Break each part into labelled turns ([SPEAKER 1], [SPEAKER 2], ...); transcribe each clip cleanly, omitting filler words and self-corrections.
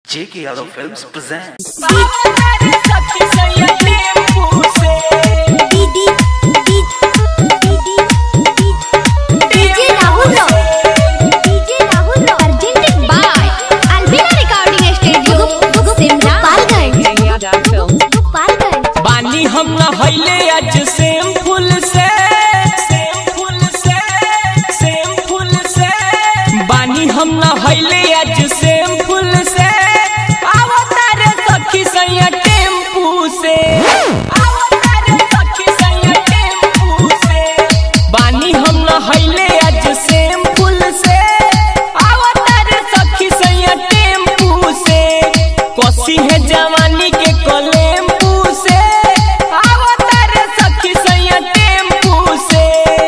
[SPEAKER 1] JK Yadav Films presents
[SPEAKER 2] Sakhi Saiya tempu se DJ Rahul presented by Albina Recording Studio Gopalganj बानी हम न हईले आज सेम फूल से बानी हम न हईले आज सेम फूल से आवा तारे सखी सैया टेम्पू से आवा तारे सखी सैया टेम्पू से बानी हम न हईले आज सेम फूल से आवा तारे सखी सैया टेम्पू से कोसी है जवानी के कलेम्पू से आवा तारे सखी सैया टेम्पू से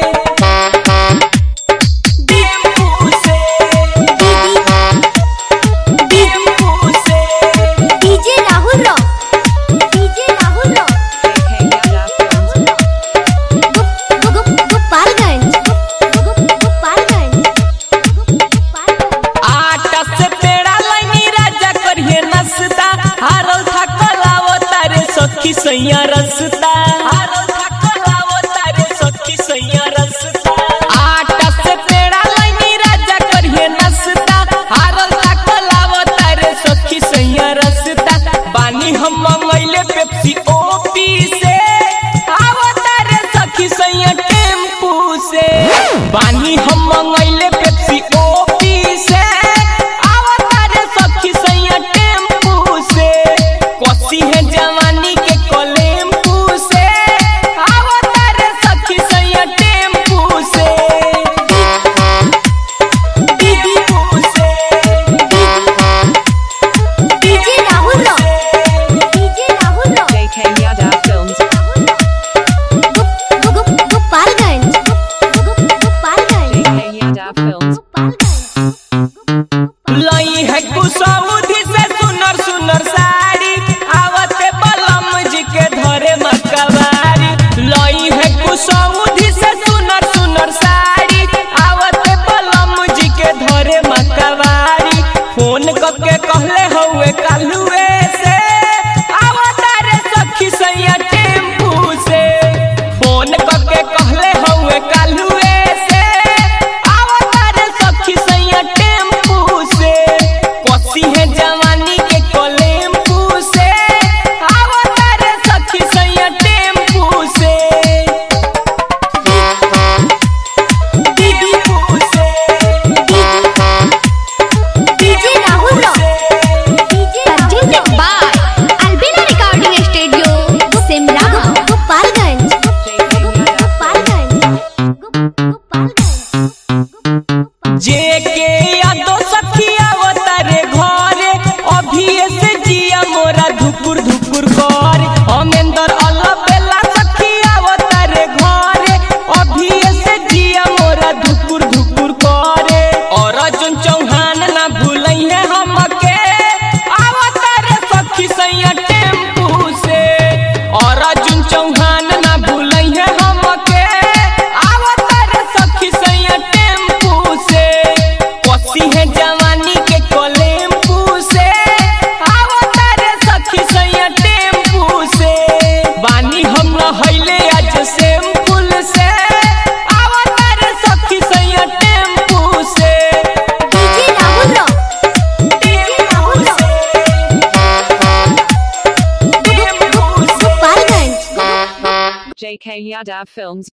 [SPEAKER 2] सैया रसता हारो थकलावो तारे सखी सैया रसता आटा से पेड़ा लईनी राजा करिए नसता हारो थकलावो तारे सखी सैया रसता बानी हम मंगइले पेप्सी ओपी से आवो तारे सखी सैया टेम्पू से बानी हम मंगइले पेप्सी ओपी से आवो तारे सखी सैया टेम्पू से कोसी है जवानी के कलेम्पू से आवा तारे सखी सैया टेम्पू से DJ Rahul JK Yadav Films Gopalganj JK Yadav Films लई है कुसौधी से सुनर सुनर साड़ी आवते बलम जी के धरे मकवारी लई है कुसौधी से सुनर सुनर साड़ी आवते बलम जी के धरे मकवारी फोन करके कहले हउए कालुए से आवता रे सखी सैया टेम्पू से फोन करके कहले हउए कालुए से आवता रे सखी सैया टेम्पू से कोसी है जवानी के कलेम्पू से आवा तारे सखी सैया टेम्पू से DJ Rahul presented by Albina Recording Studio Gopalganj JK Yadav सखी आवता रे घरे अभी से जिया मोरा धुकुर धुकुर कर अमेंदर अलबेला सखी आवता रे घरे अभी से जिया मोरा धुकुर धुकुर करे और अर्जुन चौहान ना भूलई है हमके आवता रे सखी सैया टेम्पू से और अर्जुन चौहान ना भूलई है हमके आवता रे सखी सैया टेम्पू से कोसी है जवानी के कलेम्पू से आवो तारे सखी सैया टेम्पू से बानी हम न हईले आज सेम फूल से आवो तारे सखी सैया टेम्पू से DJ Rahul
[SPEAKER 3] JK Yadav Films